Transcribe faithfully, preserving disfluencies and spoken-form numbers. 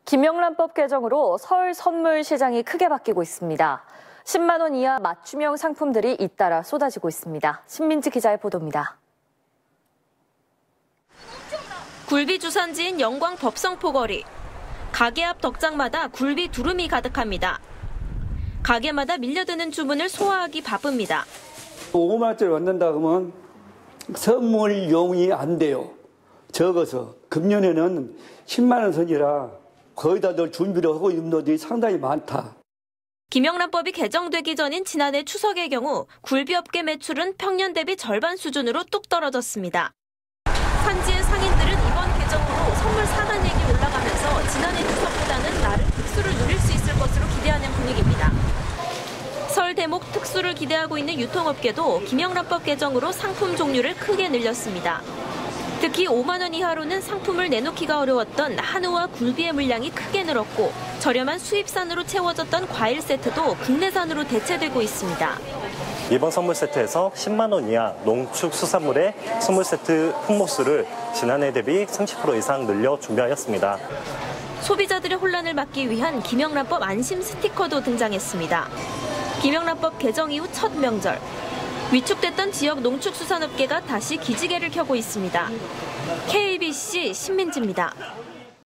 김영란법 개정으로 설 선물 시장이 크게 바뀌고 있습니다. 십만 원 이하 맞춤형 상품들이 잇따라 쏟아지고 있습니다. 신민지 기자의 보도입니다. 굴비 주산지인 영광 법성포거리. 가게 앞 덕장마다 굴비 두rum이 가득합니다. 가게마다 밀려드는 주문을 소화하기 바쁩니다. 오만 원짜리 받는다 그러면 선물용이 안 돼요. 적어서. 금년에는 십만 원 선이라 거의 다들 준비를 하고 있는 분들이 상당히 많다. 김영란법이 개정되기 전인 지난해 추석의 경우 굴비업계 매출은 평년 대비 절반 수준으로 뚝 떨어졌습니다. 산지의 상인들은 이번 개정으로 선물 상한액이 올라가면서 지난해 추석보다는 나름 특수를 누릴 수 있을 것으로 기대하는 분위기입니다. 설 대목 특수를 기대하고 있는 유통업계도 김영란법 개정으로 상품 종류를 크게 늘렸습니다. 특히 오만 원 이하로는 상품을 내놓기가 어려웠던 한우와 굴비의 물량이 크게 늘었고 저렴한 수입산으로 채워졌던 과일 세트도 국내산으로 대체되고 있습니다. 이번 선물 세트에서 십만 원 이하 농축수산물의 선물 세트 품목수를 지난해 대비 삼십 퍼센트 이상 늘려 준비하였습니다. 소비자들의 혼란을 막기 위한 김영란법 안심 스티커도 등장했습니다. 김영란법 개정 이후 첫 명절. 위축됐던 지역 농축수산업계가 다시 기지개를 켜고 있습니다. 케이비씨 신민지입니다.